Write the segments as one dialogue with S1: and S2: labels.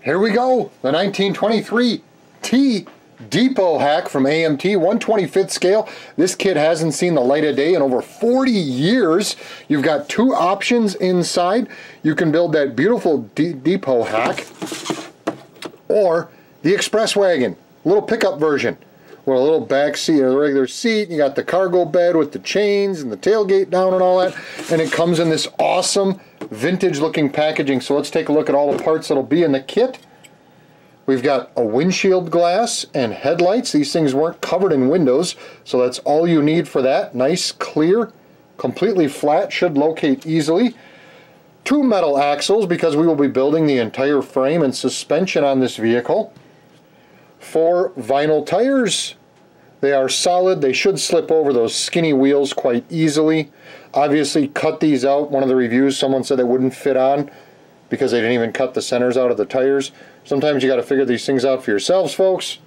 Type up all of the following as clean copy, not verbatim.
S1: Here we go, the 1923 T Depot hack from AMT, 1/25th scale. This kit hasn't seen the light of day in over 40 years. You've got two options inside. You can build that beautiful depot hack or the express wagon, little pickup version with a little back seat, a regular seat. You got the cargo bed with the chains and the tailgate down and all that, and it comes in this awesome vintage looking packaging. So let's take a look at all the parts that'll be in the kit. We've got a windshield glass and headlights. These things weren't covered in windows, so that's all you need for that. Nice, clear, completely flat, should locate easily. Two metal axles because we will be building the entire frame and suspension on this vehicle. 4 vinyl tires. They are solid. They should slip over those skinny wheels quite easily. Obviously cut these out. One of the reviews, someone said they wouldn't fit on because they didn't even cut the centers out of the tires. Sometimes you got to figure these things out for yourselves, folks.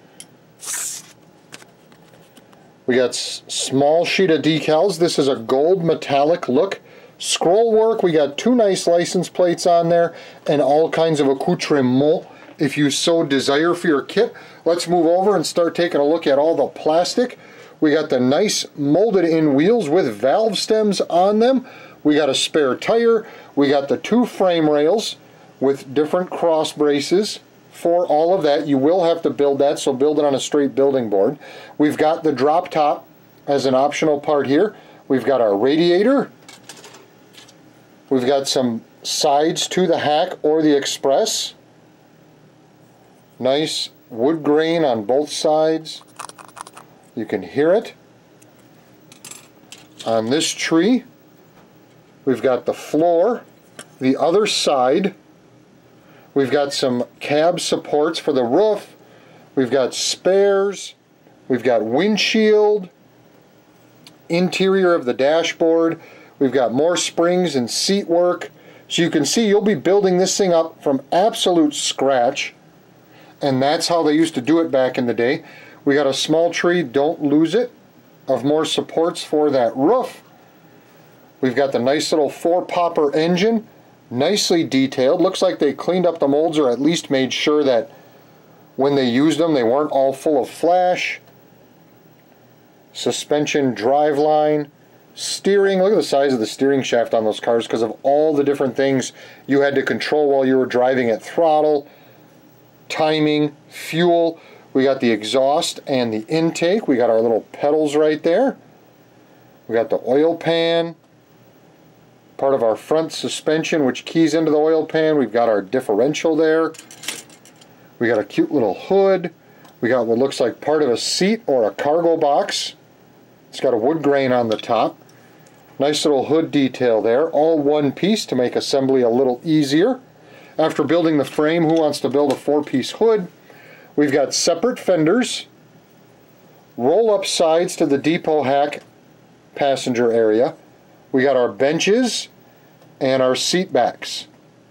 S1: We got small sheet of decals. This is a gold metallic look. Scroll work. We got 2 nice license plates on there and all kinds of accoutrements if you so desire for your kit. Let's move over and start taking a look at all the plastic. We got the nice molded in wheels with valve stems on them. We got a spare tire. We got the 2 frame rails with different cross braces for all of that. You will have to build that, so build it on a straight building board. We've got the drop top as an optional part here. We've got our radiator. We've got some sides to the hack or the express. Nice wood grain on both sides. You can hear it. On this tree, we've got the floor. The other side, we've got some cab supports for the roof. We've got spares. We've got windshield. Interior of the dashboard. We've got more springs and seat work. So you can see you'll be building this thing up from absolute scratch. And that's how they used to do it back in the day. We got a small tree, don't lose it, of more supports for that roof. We've got the nice little 4-popper engine, nicely detailed. Looks like they cleaned up the molds or at least made sure that when they used them they weren't all full of flash. Suspension driveline, steering. Look at the size of the steering shaft on those cars because of all the different things you had to control while you were driving at throttle. Timing, fuel. We got the exhaust and the intake. We got our little pedals right there. We got the oil pan, part of our front suspension which keys into the oil pan. We've got our differential there. We got a cute little hood. We got what looks like part of a seat or a cargo box. It's got a wood grain on the top. Nice little hood detail there, all one piece to make assembly a little easier. After building the frame, who wants to build a 4-piece hood? We've got separate fenders, roll-up sides to the depot hack passenger area. We got our benches and our seat backs.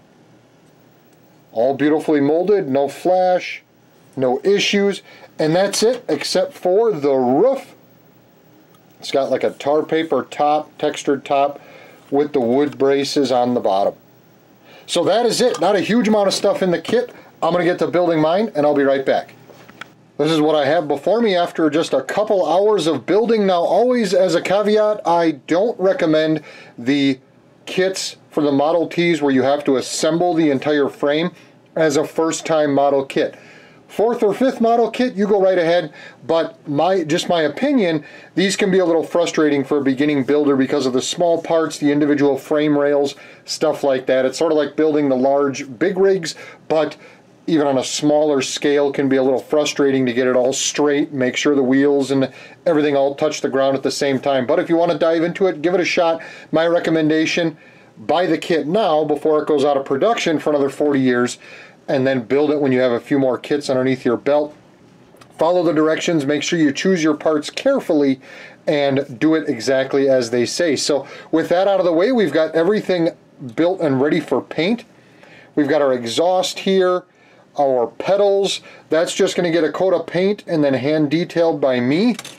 S1: All beautifully molded, no flash, no issues, and that's it except for the roof. It's got like a tar paper top, textured top with the wood braces on the bottom. So that is it. Not a huge amount of stuff in the kit. I'm going to get to building mine and I'll be right back. This is what I have before me after just a couple hours of building. Now always as a caveat, I don't recommend the kits for the Model Ts where you have to assemble the entire frame as a first-time model kit. 4th or 5th model kit, you go right ahead, but just my opinion, these can be a little frustrating for a beginning builder because of the small parts, the individual frame rails, stuff like that. It's sort of like building the large big rigs, but even on a smaller scale can be a little frustrating to get it all straight, make sure the wheels and everything all touch the ground at the same time. But if you want to dive into it, give it a shot. My recommendation, buy the kit now before it goes out of production for another 40 years. And then build it when you have a few more kits underneath your belt. Follow the directions, make sure you choose your parts carefully, and do it exactly as they say. So with that out of the way, we've got everything built and ready for paint. We've got our exhaust here, our pedals. That's just going to get a coat of paint and then hand detailed by me.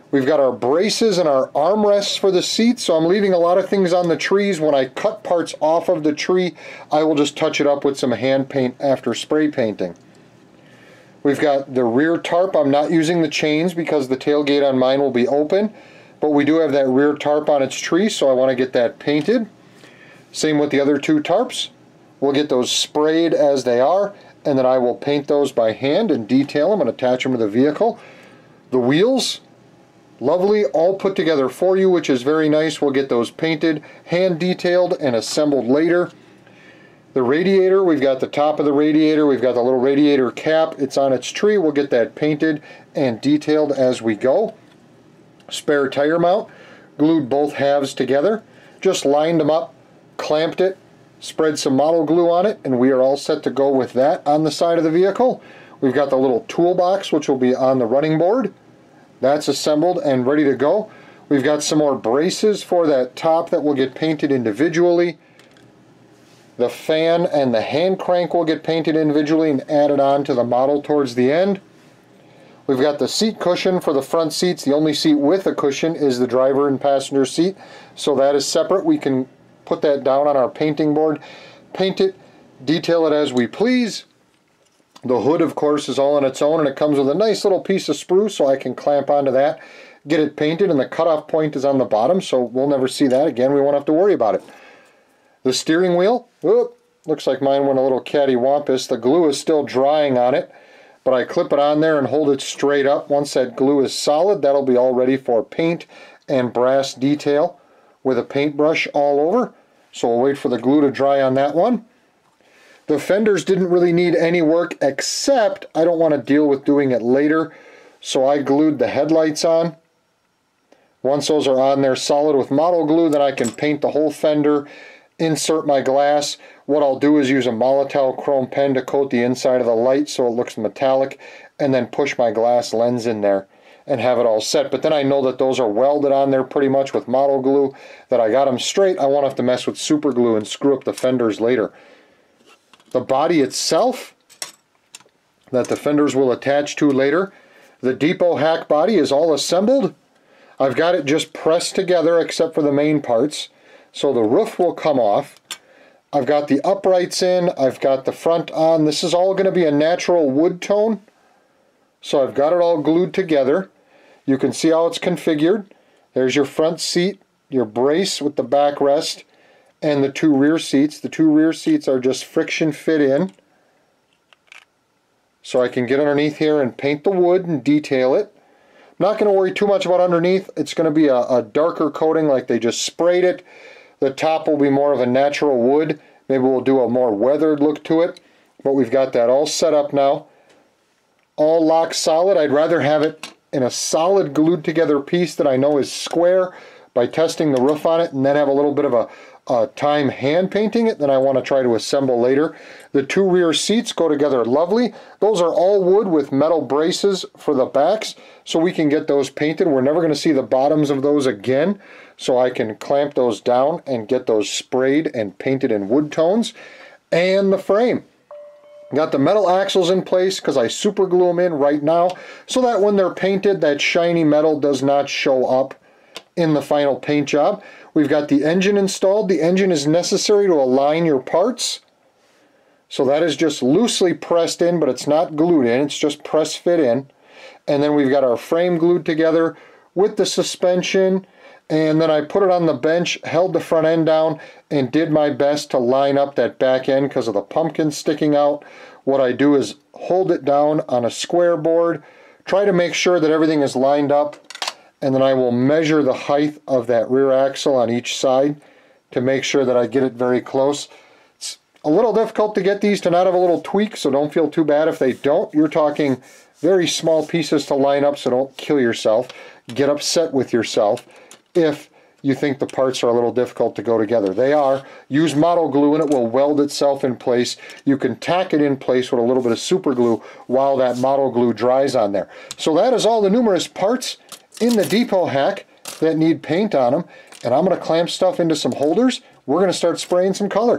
S1: We've got our braces and our armrests for the seats, so I'm leaving a lot of things on the trees. When I cut parts off of the tree, I will just touch it up with some hand paint after spray painting. We've got the rear tarp. I'm not using the chains because the tailgate on mine will be open, but we do have that rear tarp on its tree, so I want to get that painted. Same with the other two tarps. We'll get those sprayed as they are, and then I will paint those by hand and detail them and attach them to the vehicle. The wheels, lovely, all put together for you, which is very nice. We'll get those painted, hand detailed, and assembled later. The radiator, we've got the top of the radiator, we've got the little radiator cap, it's on its tree. We'll get that painted and detailed as we go. Spare tire mount, glued both halves together, just lined them up, clamped it, spread some model glue on it, and we are all set to go with that on the side of the vehicle. We've got the little toolbox, which will be on the running board. That's assembled and ready to go. We've got some more braces for that top that will get painted individually. The fan and the hand crank will get painted individually and added on to the model towards the end. We've got the seat cushion for the front seats. The only seat with a cushion is the driver and passenger seat, so that is separate. We can put that down on our painting board, paint it, detail it as we please. The hood, of course, is all on its own, and it comes with a nice little piece of spruce, so I can clamp onto that, get it painted, and the cutoff point is on the bottom, so we'll never see that again. We won't have to worry about it. The steering wheel, looks like mine went a little cattywampus. The glue is still drying on it, but I clip it on there and hold it straight up. Once that glue is solid, that'll be all ready for paint and brass detail with a paintbrush all over. So we'll wait for the glue to dry on that one. The fenders didn't really need any work, except I don't want to deal with doing it later, so I glued the headlights on. Once those are on there solid with model glue, then I can paint the whole fender, insert my glass. What I'll do is use a Molotow chrome pen to coat the inside of the light so it looks metallic, and then push my glass lens in there and have it all set. But then I know that those are welded on there pretty much with model glue, that I got them straight. I won't have to mess with super glue and screw up the fenders later. The body itself that the fenders will attach to later, the depot hack body is all assembled. I've got it just pressed together except for the main parts, so the roof will come off. I've got the uprights in, I've got the front on. This is all going to be a natural wood tone, so I've got it all glued together. You can see how it's configured. There's your front seat, your brace with the backrest, and the two rear seats. The two rear seats are just friction fit in, so I can get underneath here and paint the wood and detail it. I'm not going to worry too much about underneath. It's going to be a darker coating like they just sprayed it. The top will be more of a natural wood. Maybe we'll do a more weathered look to it, but we've got that all set up now. All lock solid. I'd rather have it in a solid glued together piece that I know is square by testing the roof on it, and then have a little bit of a time hand painting it, then I want to try to assemble later. The two rear seats go together lovely. Those are all wood with metal braces for the backs, so we can get those painted. We're never going to see the bottoms of those again, so I can clamp those down and get those sprayed and painted in wood tones. And the frame. Got the metal axles in place because I super glue them in right now, so that when they're painted, that shiny metal does not show up in the final paint job. We've got the engine installed. The engine is necessary to align your parts. So that is just loosely pressed in, but it's not glued in. It's just press fit in. And then we've got our frame glued together with the suspension. And then I put it on the bench, held the front end down, and did my best to line up that back end because of the pumpkin sticking out. What I do is hold it down on a square board, try to make sure that everything is lined up, and then I will measure the height of that rear axle on each side to make sure that I get it very close. It's a little difficult to get these to not have a little tweak, so don't feel too bad if they don't. You're talking very small pieces to line up, so don't kill yourself. Get upset with yourself if you think the parts are a little difficult to go together. They are. Use model glue and it will weld itself in place. You can tack it in place with a little bit of super glue while that model glue dries on there. So that is all the numerous parts in the depot hack that need paint on them, and I'm going to clamp stuff into some holders. We're going to start spraying some color.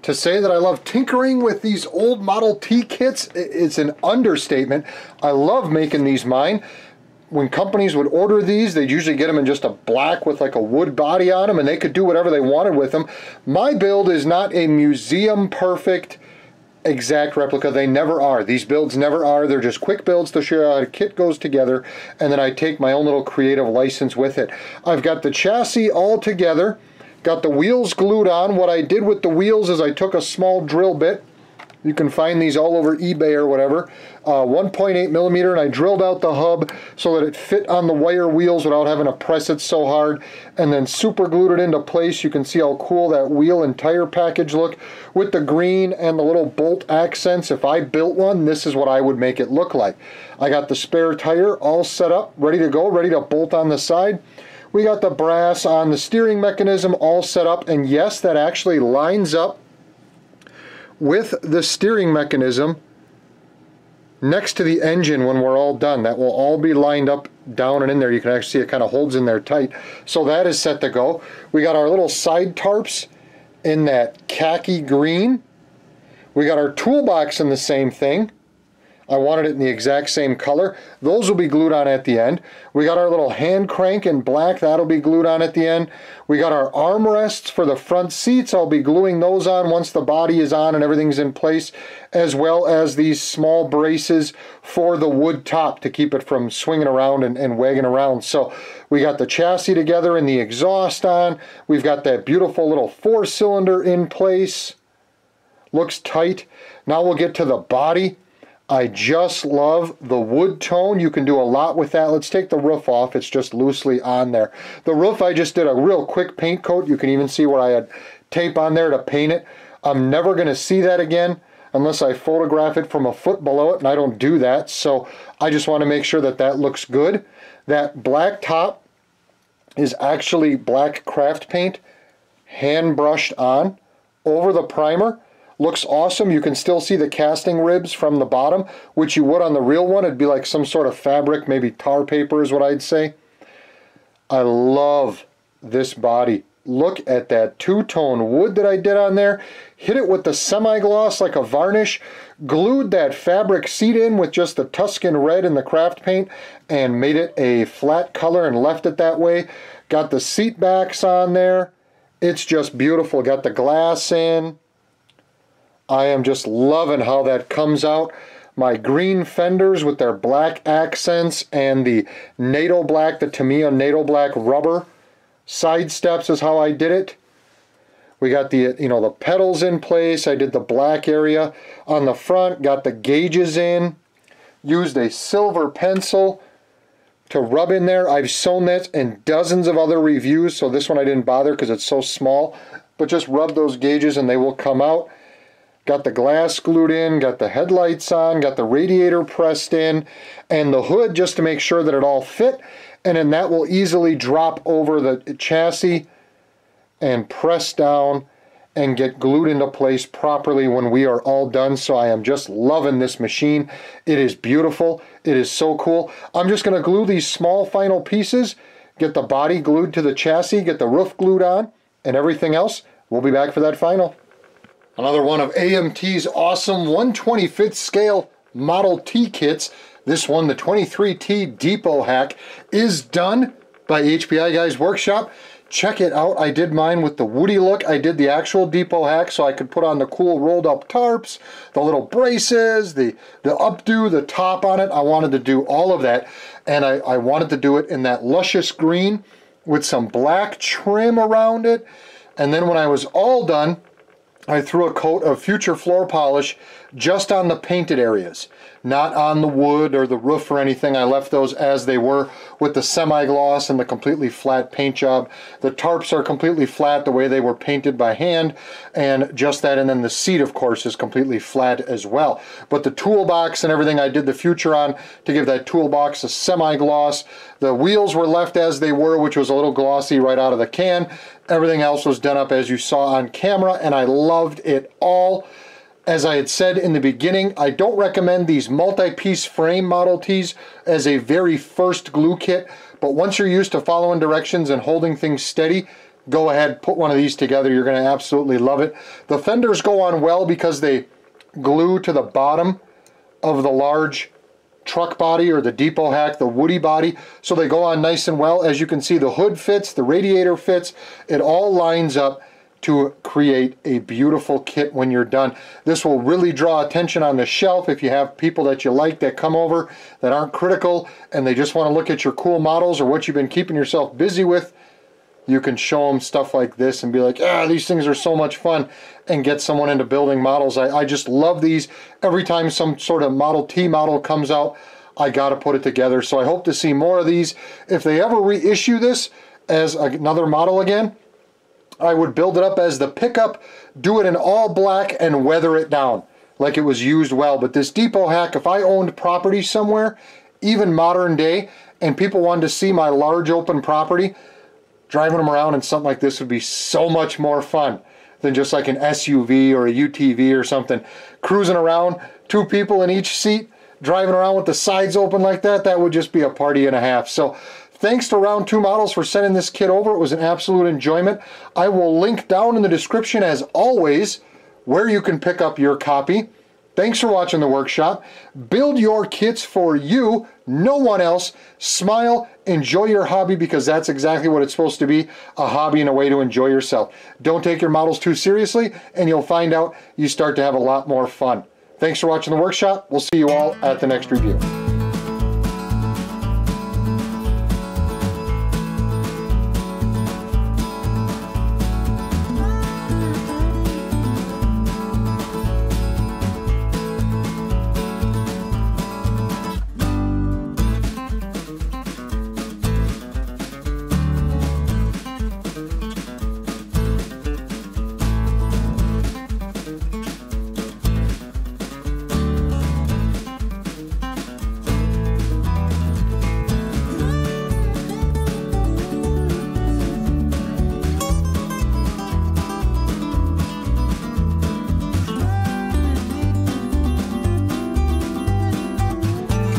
S1: To say that I love tinkering with these old Model T kits, it's an understatement. I love making these mine. When companies would order these, they'd usually get them in just a black with like a wood body on them, and they could do whatever they wanted with them. My build is not a museum perfect exact replica. They never are. These builds never are. They're just quick builds to show you how a kit goes together, and then I take my own little creative license with it. I've got the chassis all together, got the wheels glued on. What I did with the wheels is I took a small drill bit. You can find these all over eBay or whatever. 1.8 millimeter, and I drilled out the hub so that it fit on the wire wheels without having to press it so hard, and then super glued it into place. You can see how cool that wheel and tire package look with the green and the little bolt accents. If I built one, this is what I would make it look like. I got the spare tire all set up, ready to go, ready to bolt on the side. We got the brass on the steering mechanism all set up, and yes, that actually lines up with the steering mechanism next to the engine when we're all done. That will all be lined up down and in there. You can actually see it kind of holds in there tight. So that is set to go. We got our little side tarps in that khaki green. We got our toolbox in the same thing. I wanted it in the exact same color. Those will be glued on at the end. We got our little hand crank in black. That'll be glued on at the end. We got our armrests for the front seats. I'll be gluing those on once the body is on and everything's in place, as well as these small braces for the wood top to keep it from swinging around and wagging around. So we got the chassis together and the exhaust on. We've got that beautiful little 4-cylinder in place. Looks tight. Now we'll get to the body. I just love the wood tone. You can do a lot with that. Let's take the roof off. It's just loosely on there. The roof, I just did a real quick paint coat. You can even see where I had tape on there to paint it. I'm never going to see that again unless I photograph it from a foot below it, and I don't do that. So I just want to make sure that that looks good. That black top is actually black craft paint, hand brushed on over the primer. Looks awesome. You can still see the casting ribs from the bottom, which you would on the real one. It'd be like some sort of fabric, maybe tar paper is what I'd say. I love this body. Look at that two-tone wood that I did on there. Hit it with the semi-gloss like a varnish. Glued that fabric seat in with just the Tuscan red and the craft paint and made it a flat color and left it that way. Got the seat backs on there. It's just beautiful. Got the glass in. I am just loving how that comes out. My green fenders with their black accents and the NATO black, the Tamiya NATO black rubber side steps is how I did it. We got the, the pedals in place. I did the black area on the front, got the gauges in, used a silver pencil to rub in there. I've sewn that in dozens of other reviews, so this one I didn't bother because it's so small, but just rub those gauges and they will come out. Got the glass glued in, got the headlights on, got the radiator pressed in, and the hood just to make sure that it all fit, and then that will easily drop over the chassis and press down and get glued into place properly when we are all done. So I am just loving this machine. It is beautiful. It is so cool. I'm just going to glue these small final pieces, get the body glued to the chassis, get the roof glued on, and everything else. We'll be back for that final. Another one of AMT's awesome 1/25th scale Model T kits. This one, the 23T Depot Hack, is done by hpiguys Workshop. Check it out. I did mine with the woody look. I did the actual Depot Hack so I could put on the cool rolled up tarps, the little braces, the updo, the top on it. I wanted to do all of that, and I wanted to do it in that luscious green with some black trim around it. And then when I was all done, I threw a coat of Future Floor Polish just on the painted areas, not on the wood or the roof or anything. I left those as they were with the semi-gloss and the completely flat paint job. The tarps are completely flat the way they were painted by hand, and just that, and then the seat, of course, is completely flat as well. But the toolbox and everything I did the Future on to give that toolbox a semi-gloss. The wheels were left as they were, which was a little glossy right out of the can. Everything else was done up as you saw on camera, and I loved it all. As I had said in the beginning, I don't recommend these multi-piece frame Model Ts as a very first glue kit, but once you're used to following directions and holding things steady, go ahead, put one of these together. You're going to absolutely love it. The fenders go on well because they glue to the bottom of the large truck body or the depot hack, the woody body, so they go on nice and well. As you can see, the hood fits, the radiator fits, it all lines up to create a beautiful kit when you're done. This will really draw attention on the shelf if you have people that you like that come over that aren't critical and they just want to look at your cool models or what you've been keeping yourself busy with. You can show them stuff like this and be like, ah, these things are so much fun, and get someone into building models. I just love these. Every time some sort of Model T model comes out, I got to put it together. So I hope to see more of these. If they ever reissue this as another model again, I would build it up as the pickup, do it in all black, and weather it down like it was used well. But this depot hack, if I owned property somewhere, even modern day, and people wanted to see my large open property, driving them around in something like this would be so much more fun than just like an SUV or a UTV or something. Cruising around, 2 people in each seat, driving around with the sides open like that, that would just be a party and a half. So thanks to Round 2 Models for sending this kit over. It was an absolute enjoyment. I will link down in the description, as always, where you can pick up your copy. Thanks for watching the workshop. Build your kits for you, no one else. Smile, enjoy your hobby, because that's exactly what it's supposed to be, a hobby and a way to enjoy yourself. Don't take your models too seriously, and you'll find out you start to have a lot more fun. Thanks for watching the workshop. We'll see you all at the next review.